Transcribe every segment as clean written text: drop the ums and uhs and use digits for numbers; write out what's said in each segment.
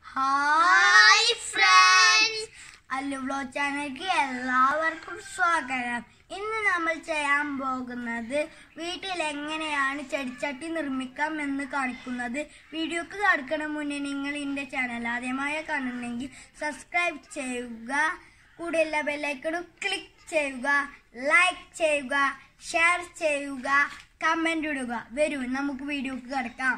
Hi friends, Allu vlog ചാനലിലേക്ക് എല്ലാവർക്കും സ്വാഗതം. ഇന്ന് നമ്മൾ ചെയ്യാൻ പോകുന്നത് വീട്ടിൽ എങ്ങനെയാണ് ചെടിച്ചട്ടി നിർമ്മിക്കാം എന്ന് കാണിക്കുന്നത്. വീഡിയോക്ക് കടക്കണ മുന്നേ നിങ്ങൾ എൻ്റെ ചാനൽ ആദ്യമായി കാണുന്നെങ്കിൽ സബ്സ്ക്രൈബ് ചെയ്യുക, കൂടെയുള്ള ബെല്ലൈക്കണും ക്ലിക്ക് ചെയ്യുക, ലൈക്ക് ചെയ്യുക, ഷെയർ ചെയ്യുക, കമന്റ് ഇടുക. വരൂ നമുക്ക് വീഡിയോക്ക് കടക്കാം.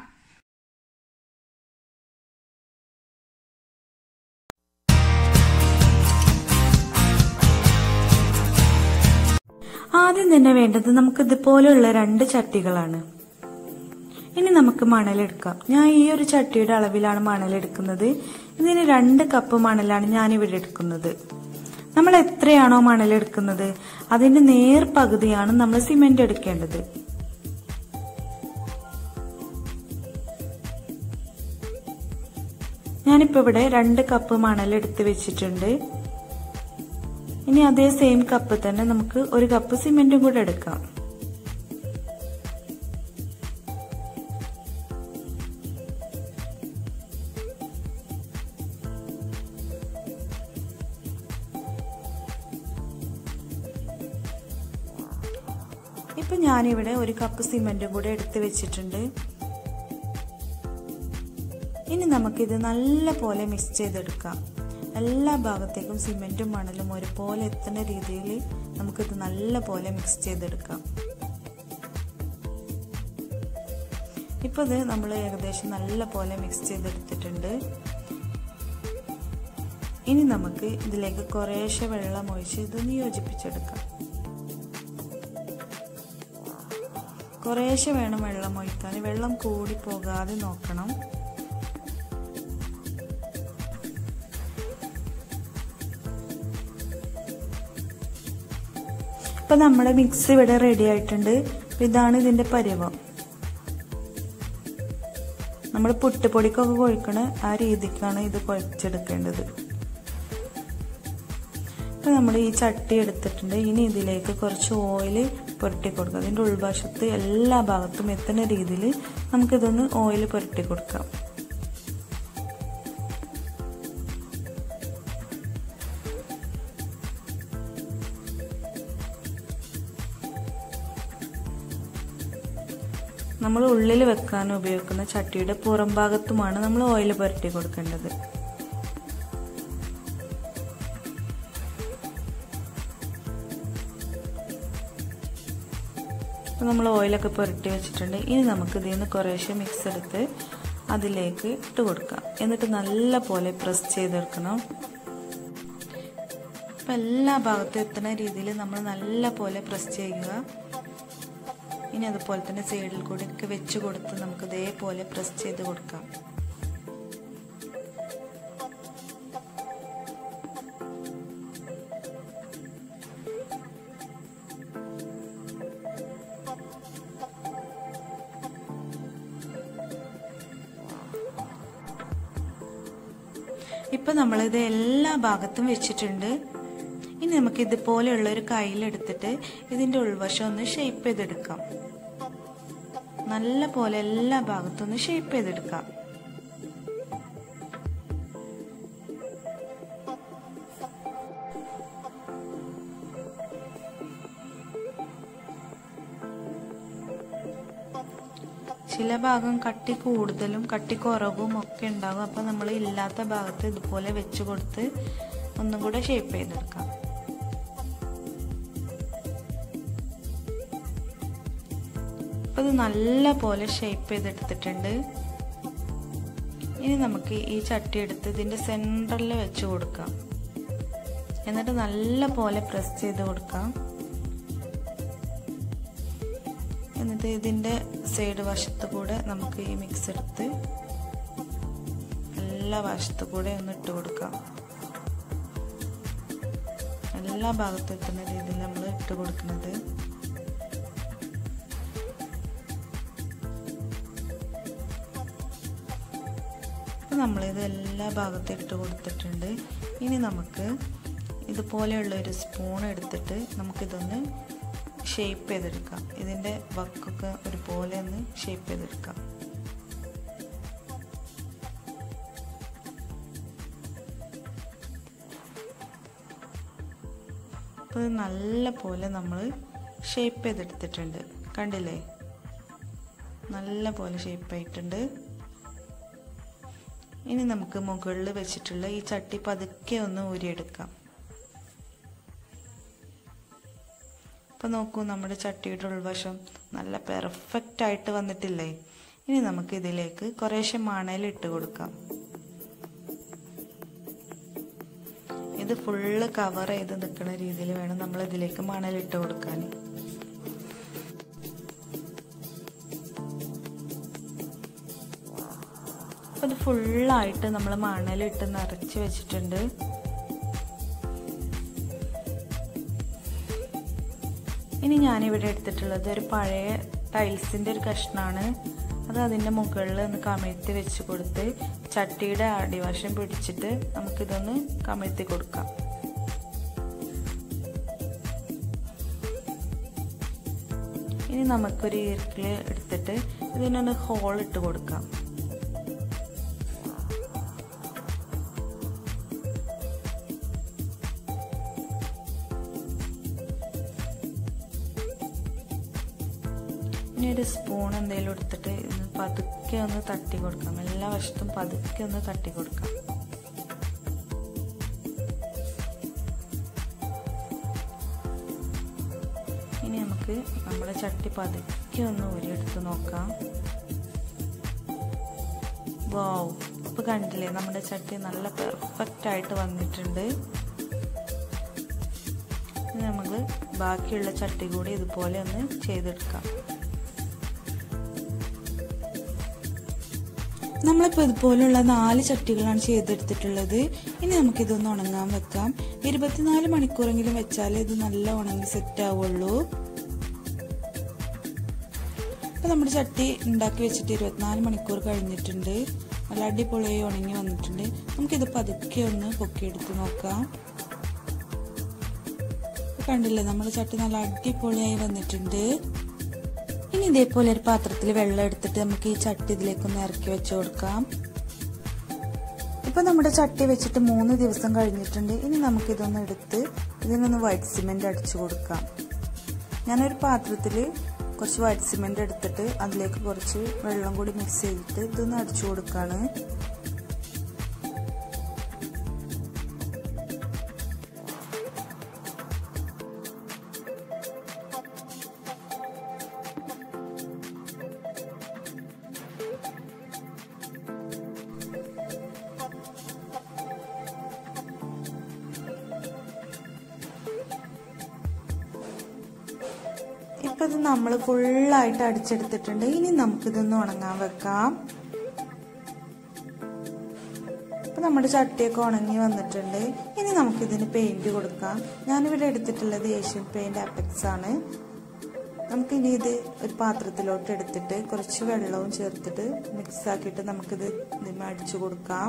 ആദ്യം തന്നെ വേണ്ടത് നമുക്ക് ഇതുപോലെയുള്ള 2 ചട്ടികളാണ്. ഇനി നമുക്ക് മണലെടുക്കാം. ഞാൻ ഈ ഒരു ചട്ടിയുടെ അളവിലാണ് മണലെടുക്കുന്നത്. ഇതിന് 2 കപ്പ് മണലാണ് ഞാനിവിടെ എടുക്കുന്നത്. നമ്മൾ എത്രയാണോ മണലെടുക്കുന്നത് അതിന്റെ നേർ പകുതിയാണ് നമ്മൾ സിമെന്റ് എടുക്കേണ്ടത്. ഞാനിപ്പോ ഇവിടെ 2 കപ്പ് മണലെടുത്ത് വെച്ചിട്ടുണ്ട്. ഇനി അതേ സെയിം കപ്പ് തന്നെ നമുക്ക് 1 കപ്പ് സിമെന്റും കൂടെ എടുക്കാം. ഇപ്പൊ ഞാനിവിടെ 1 കപ്പ് സിമെന്റും കൂടെ എടുത്ത് വെച്ചിട്ടുണ്ട്. ഇനി നമുക്കിത് നല്ല പോലെ മിക്സ് ചെയ്തെടുക്കാം. എല്ലാ ഭാഗത്തേക്കും സിമെന്റും മണലും ഒരുപോലെ എത്തുന്ന രീതിയിൽ നമുക്കിത് നല്ല പോലെ മിക്സ് ചെയ്തെടുക്കാം. ഇപ്പൊ ഇത് നമ്മൾ ഏകദേശം നല്ല പോലെ മിക്സ് ചെയ്തെടുത്തിട്ടുണ്ട്. ഇനി നമുക്ക് ഇതിലേക്ക് കുറേശ്ശെ വെള്ളം ഒഴിച്ച് ഇതൊന്ന് യോജിപ്പിച്ചെടുക്കാം. കുറേശ്ശെ വേണം വെള്ളം ഒഴിക്കാൻ, വെള്ളം കൂടി പോകാതെ നോക്കണം. ഇപ്പൊ നമ്മുടെ മിക്സ് ഇവിടെ റെഡി ആയിട്ടുണ്ട്. ഇതാണ് ഇതിന്റെ പരുവം. നമ്മൾ പുട്ടുപൊടിക്കൊക്കെ കുഴക്കണ ആ രീതിക്കാണ് ഇത് കുഴച്ചെടുക്കേണ്ടത്. ഇപ്പൊ നമ്മൾ ഈ ചട്ടി എടുത്തിട്ടുണ്ട്. ഇനി ഇതിലേക്ക് കുറച്ച് ഓയിൽ പുരട്ടി കൊടുക്കാം. അതിന്റെ ഉൾവശത്ത് എല്ലാ ഭാഗത്തും എത്തുന്ന രീതിയിൽ നമുക്കിതൊന്ന് ഓയിൽ പുരട്ടി കൊടുക്കാം. നമ്മൾ ഉള്ളിൽ വെക്കാൻ ഉപയോഗിക്കുന്ന ചട്ടിയുടെ പുറം ഭാഗത്തുമാണ് നമ്മൾ ഓയിൽ പുരട്ടി കൊടുക്കേണ്ടത്. നമ്മൾ ഓയിലൊക്കെ പുരട്ടി വെച്ചിട്ടുണ്ട്. ഇനി നമുക്ക് ഇതിൽ നിന്ന് കുറേശ്ശെ മിക്സ് എടുത്ത് അതിലേക്ക് ഇട്ട് കൊടുക്കാം. എന്നിട്ട് നല്ല പോലെ പ്രസ് ചെയ്തെടുക്കണം. അപ്പം എല്ലാ ഭാഗത്തും എത്തുന്ന രീതിയിൽ നമ്മൾ നല്ല പോലെ പ്രസ് ചെയ്യുക. ഇനി അതുപോലെ തന്നെ സൈഡിൽ കൂടെ ഒക്കെ വെച്ച് കൊടുത്ത് നമുക്ക് ഇതേപോലെ പ്രസ് ചെയ്ത് കൊടുക്കാം. ഇപ്പൊ നമ്മളിത് എല്ലാ ഭാഗത്തും വെച്ചിട്ടുണ്ട്. ഇനി നമുക്ക് ഇതുപോലെയുള്ള ഒരു കയ്യിലെടുത്തിട്ട് ഇതിന്റെ ഉൾവശം ഒന്ന് ഷേപ്പ് ചെയ്തെടുക്കാം. നല്ല പോലെ എല്ലാ ഭാഗത്തും ഒന്ന് ഷേപ്പ് ചെയ്തെടുക്കാം. ചില ഭാഗം കട്ടി കൂടുതലും കട്ടി കുറവും ഒക്കെ ഉണ്ടാകും. അപ്പൊ നമ്മൾ ഇല്ലാത്ത ഭാഗത്ത് ഇതുപോലെ വെച്ച് കൊടുത്ത് ഒന്നും കൂടെ ഷേപ്പ് ചെയ്തെടുക്കാം. അപ്പൊ ഇത് നല്ല പോലെ ഷേപ്പ് ചെയ്തെടുത്തിട്ടുണ്ട്. ഇനി നമുക്ക് ഈ ചട്ടി എടുത്ത് ഇതിന്റെ സെന്ററിൽ വെച്ച് കൊടുക്കാം. എന്നിട്ട് നല്ല പോലെ പ്രസ് ചെയ്ത് കൊടുക്കാം. എന്നിട്ട് ഇതിന്റെ സൈഡ് വശത്ത് കൂടെ നമുക്ക് ഈ മിക്സ് എടുത്ത് എല്ലാ വശത്തു കൂടെ ഒന്ന് ഇട്ട് കൊടുക്കാം. എല്ലാ ഭാഗത്തും എത്തുന്ന രീതിയിൽ നമ്മൾ ഇട്ട് കൊടുക്കുന്നത്. നമ്മളിത് എല്ലാ ഭാഗത്തും ഇട്ട് കൊടുത്തിട്ടുണ്ട്. ഇനി നമുക്ക് ഇതുപോലെയുള്ള ഒരു സ്പൂൺ എടുത്തിട്ട് നമുക്കിതൊന്ന് ഷേപ്പ് ചെയ്തെടുക്കാം. ഇതിന്റെ വക്കൊക്കെ ഒരുപോലെ ഒന്ന് ഷേപ്പ് ചെയ്തെടുക്കാം. അപ്പോൾ നല്ല പോലെ നമ്മൾ ഷേപ്പ് ചെയ്തെടുത്തിട്ടുണ്ട്, കണ്ടില്ലേ? നല്ല പോലെ ഷേപ്പായിട്ടുണ്ട്. ഇനി നമുക്ക് മുകളിൽ വെച്ചിട്ടുള്ള ഈ ചട്ടി പതുക്കെ ഒന്ന് ഊരിയെടുക്കാം. അപ്പോൾ നോക്കൂ, നമ്മുടെ ചട്ടിയുടെ ഉൾവശം നല്ല പെർഫെക്റ്റ് ആയിട്ട് വന്നിട്ടില്ലേ? ഇനി നമുക്ക് ഇതിലേക്ക് കുറേശ്ശെ മണലിട്ട് കൊടുക്കാം. ഇത് ഫുള്ള് കവർ ചെയ്ത് നിൽക്കുന്ന രീതിയിൽ വേണം നമ്മൾ ഇതിലേക്ക് മണലിട്ട് കൊടുക്കാൻ. അപ്പോൾ ഇത് ഫുള്ളായിട്ട് നമ്മൾ മണലിട്ട് നിറച്ച് വെച്ചിട്ടുണ്ട്. ഇനി ഞാനിവിടെ എടുത്തിട്ടുള്ളത് ഒരു പഴയ ടൈൽസിൻ്റെ ഒരു കഷ്ണമാണ്. അത് അതിൻ്റെ മുകളിൽ ഒന്ന് കമിഴ്ത്തി വെച്ച് കൊടുത്ത് ചട്ടിയുടെ അടിവശം പിടിച്ചിട്ട് നമുക്കിതൊന്ന് കമിഴ്ത്തി കൊടുക്കാം. ഇനി നമുക്കൊരു ഈർക്കിൽ എടുത്തിട്ട് ഇതിനൊന്ന് ഹോൾ ഇട്ട് കൊടുക്കാം. ഇനി ഒരു സ്പൂൺ എന്തെങ്കിലും എടുത്തിട്ട് പതുക്കെ ഒന്ന് തട്ടി കൊടുക്കാം. എല്ലാ വശത്തും പതുക്കെ ഒന്ന് തട്ടി കൊടുക്കാം. ഇനി നമുക്ക് നമ്മുടെ ചട്ടി പതുക്കെ ഒന്ന് ഊരിയെടുത്ത് നോക്കാം. വാവ്, ഇപ്പൊ കണ്ടില്ലേ, നമ്മുടെ ചട്ടി നല്ല പെർഫെക്റ്റ് ആയിട്ട് വന്നിട്ടുണ്ട്. ഇനി നമുക്ക് ബാക്കിയുള്ള ചട്ടി കൂടി ഇതുപോലെ ഒന്ന് ചെയ്തെടുക്കാം. നമ്മളിപ്പോൾ ഇതുപോലുള്ള 4 ചട്ടികളാണ് ചെയ്തെടുത്തിട്ടുള്ളത്. ഇനി നമുക്കിതൊന്ന് ഉണങ്ങാൻ വെക്കാം. 24 മണിക്കൂറെങ്കിലും വെച്ചാൽ ഇത് നല്ല ഉണങ്ങി സെറ്റ് ആവുള്ളൂ. അപ്പോൾ നമ്മുടെ ചട്ടി ഉണ്ടാക്കി വെച്ചിട്ട് 24 മണിക്കൂർ കഴിഞ്ഞിട്ടുണ്ട്. നല്ല അടിപൊളിയായി ഉണങ്ങി വന്നിട്ടുണ്ട്. നമുക്കിത് പതുക്കെ ഒന്ന് പൊക്കിയെടുത്ത് നോക്കാം. കണ്ടില്ലേ, നമ്മുടെ ചട്ടി നല്ല അടിപൊളിയായി വന്നിട്ടുണ്ട്. ഇനി ഇതേപോലെ ഒരു പാത്രത്തിൽ വെള്ളം എടുത്തിട്ട് നമുക്ക് ഈ ചട്ടി ഇതിലേക്കൊന്ന് ഇറക്കി വെച്ച് കൊടുക്കാം. ഇപ്പൊ നമ്മുടെ ചട്ടി വെച്ചിട്ട് 3 ദിവസം കഴിഞ്ഞിട്ടുണ്ട്. ഇനി നമുക്കിതൊന്ന് എടുത്ത് ഇതിനൊന്ന് വൈറ്റ് സിമെന്റ് അടിച്ചു കൊടുക്കാം. ഞാനൊരു പാത്രത്തിൽ കുറച്ച് വൈറ്റ് സിമെന്റ് എടുത്തിട്ട് അതിലേക്ക് കുറച്ച് വെള്ളം കൂടി മിക്സ് ചെയ്തിട്ട് ഇതൊന്ന് അടിച്ചു കൊടുക്കാണ്. ഇപ്പൊ ഇത് നമ്മൾ ഫുള്ളായിട്ട് അടിച്ചെടുത്തിട്ടുണ്ട്. ഇനി നമുക്കിതൊന്ന് ഉണങ്ങാൻ വെക്കാം. ഇപ്പൊ നമ്മുടെ ചട്ടിയൊക്കെ ഉണങ്ങി വന്നിട്ടുണ്ട്. ഇനി നമുക്കിതിന് പെയിന്റ് കൊടുക്കാം. ഞാനിവിടെ എടുത്തിട്ടുള്ളത് ഏഷ്യൻ പെയിന്റ് അപെക്സ് ആണ്. നമുക്കിനി ഇത് ഒരു പാത്രത്തിലോട്ട് എടുത്തിട്ട് കുറച്ച് വെള്ളവും ചേർത്തിട്ട് മിക്സ് ആക്കിയിട്ട് നമുക്കിത് ഇതിന്മേൽ അടിച്ചു കൊടുക്കാം.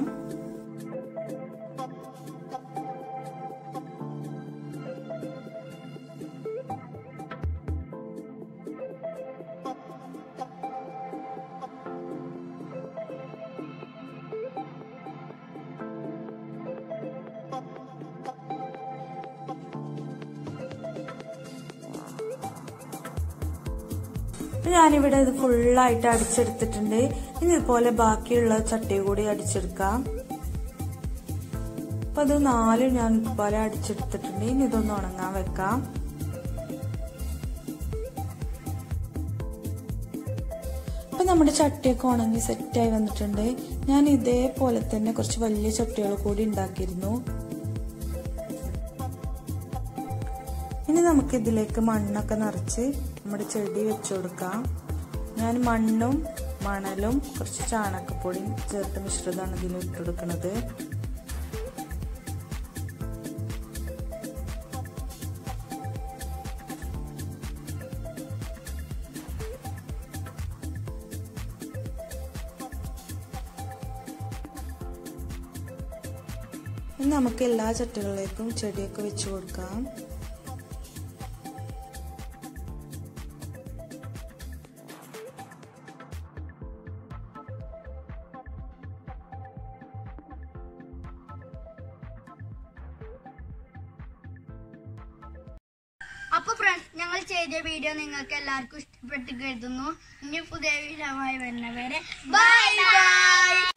ഞാനിവിടെ ഇത് ഫുള്ളായിട്ട് അടിച്ചെടുത്തിട്ടുണ്ട്. ഇനി ഇതുപോലെ ബാക്കിയുള്ള ചട്ടി കൂടി അടിച്ചെടുക്കാം. അപ്പൊ അത് 4 ഞാൻ ഇതുപോലെ അടിച്ചെടുത്തിട്ടുണ്ട്. ഇനി ഇതൊന്ന് ഉണങ്ങാൻ വെക്കാം. അപ്പൊ നമ്മുടെ ചട്ടിയൊക്കെ ഉണങ്ങി സെറ്റായി വന്നിട്ടുണ്ട്. ഞാൻ ഇതേപോലെ തന്നെ കുറച്ച് വലിയ ചട്ടികൾ കൂടി ഉണ്ടാക്കിയിരുന്നു. ഇനി നമുക്ക് ഇതിലേക്ക് മണ്ണൊക്കെ നിറച്ച് നമ്മുടെ ചെടി വെച്ചു കൊടുക്കാം. ഞാൻ മണ്ണും മണലും കുറച്ച് ചാണകപ്പൊടിയും ചേർത്ത് മിശ്രിതമാണ് ഇതിൽ ഇട്ടുകൊടുക്കുന്നത്. ഇനി നമുക്ക് എല്ലാ ചട്ടികളിലേക്കും ചെടിയൊക്കെ വെച്ചു കൊടുക്കാം. അപ്പൊ ഫ്രണ്ട്സ്, ഞങ്ങൾ ചെയ്ത വീഡിയോ നിങ്ങൾക്ക് എല്ലാവർക്കും ഇഷ്ടപ്പെട്ട് കരുതുന്നു. ഇനി പുതിയ വീഡിയോ വരുന്നവരെ ബൈ ബൈ.